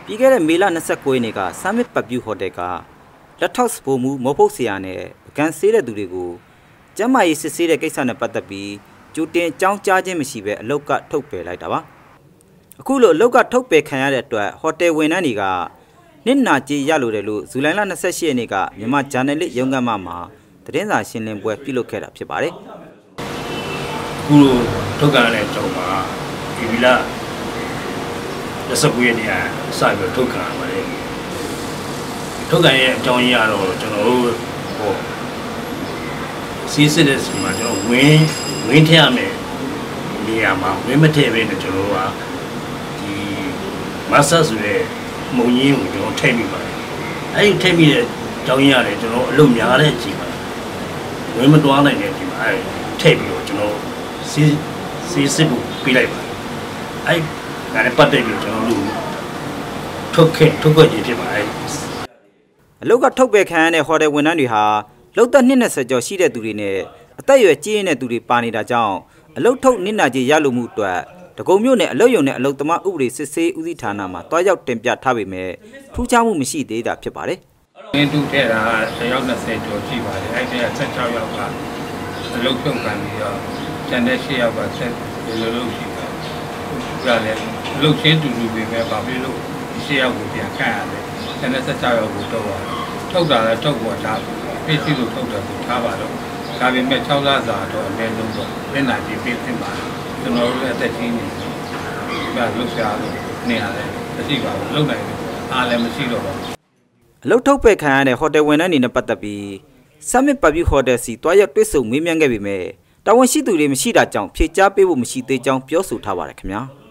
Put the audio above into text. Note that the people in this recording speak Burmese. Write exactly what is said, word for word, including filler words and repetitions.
ပြီးခဲ့တဲ့မေလ၂၉ရက်နေ့က Summit Paview Hotel ကလက်ထောက်စပိုမှုမော်ဖုတ်ဆရာနဲ့ပကံဆေးတဲ့သူတွေကိုကျမ်းမာရေးစစ်ဆေးတဲ့ကိစ္စနဲ့ပတ်သက်ပြီးကြိုတင်အကြောင်းကြားခြင်းမရှိဘဲအလုတ်ကထုတ်ပယ်လိုက်တာပါအခုလိုအလုတ်ကထုတ်ပယ်ခံရတဲ့အတွက်ဟိုတယ်ဝန်ထမ်းတွေကနစ်နာကြေးရလိုတယ်လို့ဇူလိုင်လ၂၈ရက်နေ့ကမြန်မာဂျာနယ်လစ်ရုံးခန်းမှာသတင်းစာရှင်းလင်းပွဲပြုလုပ်ခဲ့တာဖြစ်ပါတယ်အခုလိုထုတ်ကန်တဲ့အကြောင်းမှာဒီဗီလာလက်စပ်ရက်နေ့ကစပြီးထုတ်ကန်ပါတယ်ထုတ်ကန်ရဲ့အကြောင်းရင်းကတော့ကျွန်တော်တို့ဟိုစီးစစ်တဲ့စီမှာကျွန်တော်ဝင်းဝင်းထည့်ရမယ်နေရာမှာဝင်းမထည့်ဘဲနဲ့ကျွန်တော်တို့ကဒီမဆတ်ဆိုတဲ့မုံရင်းကိုကျွန်တော်ထည့်မိပါတယ်အဲဒီထည့်မိတဲ့အကြောင်းရင်းရတယ်ကျွန်တော်အလုပ်များတဲ့အချိန်မှာဝင်းမတွားနိုင်တဲ့အချိန်မှာအဲထည့်ပြီးတော့ကျွန်တော်စီးစီးစစ်ဖို့ပြလိုက်ပါတယ်အဲဒါနဲ့ပတ်သက်ပြီးကျွန်တော်တို့ထုတ်ခဲ့ထုတ်ခဲ့ကြဖြစ်ပါတယ်အလုတ်ကထုတ်ပယ်ခံရတဲ့ဟိုတယ်ဝန်ထမ်းတွေဟာလောက်သက်နှစ်၂၀ကျော်ရှိတဲ့သူတွေနဲ့အသက်အရွယ်ကြီးရင်းတဲ့သူတွေပါနေတာကြောင့်အလုတ်ထုတ်နစ်နာကြေးရလိုမှုအတွက်ဒဂုံမြို့နယ်အလုတ်ရုံနဲ့အလုတ်သမားဥပဒေစစ်ဆေးဦးစီးဌာနမှာတွားရောက်တင်ပြထားပေမဲ့ထူးခြားမှုမရှိသေးတာဖြစ်ပါတယ်။အင်းတူထဲတာတယောက်၂၀ကျော်ရှိပါတယ်။အဲ့ဒီ၁၆ယောက်ကအလုတ်ထုတ်ခံပြီးတော့ကျန်တဲ့၈ယောက်ကဆက်ဒီလိုလိုရှိတယ်။ဒါလည်းအလုတ်ချင်းတူတူပဲပဲဘာဖြစ်လို့ဒီ၈ယောက်ကိုပြန်ခန့်ရတယ်။ကျန်တဲ့၁၆ယောက်ကိုထုတ်ရတယ်။ထုတ်တာလည်းထုတ်ပေါ်ထားပြည့်စုံလို့ထုတ်တယ်ကိုထားပါတော့။ဒါပေမဲ့၆လစာတော့အနည်းဆုံးတော့လက်နာကြည့်ပြသင့်ပါတယ်။ကျွန်တော်တို့လည်းအသက်ကြီးနေတယ်။ဒါလုတ်ရှာလို့နေရတယ်မရှိပါဘူး။လုတ်နိုင်တယ်အားလည်းမရှိတော့ပါဘူး။အလုတ်ထုတ်ပယ်ခံရတဲ့ဟိုတယ်ဝန်ထမ်းတွေနဲ့ပတ်သက်ပြီး Summit Paview Hotel စီတွားရောက်တွေ့ဆုံမေးမြန်းခဲ့ပေမဲ့တာဝန်ရှိသူတွေမရှိတာကြောင့်ဖြေကြားပေးဖို့မရှိသေးကြောင်းပြောဆိုထားပါတယ်ခင်ဗျာ။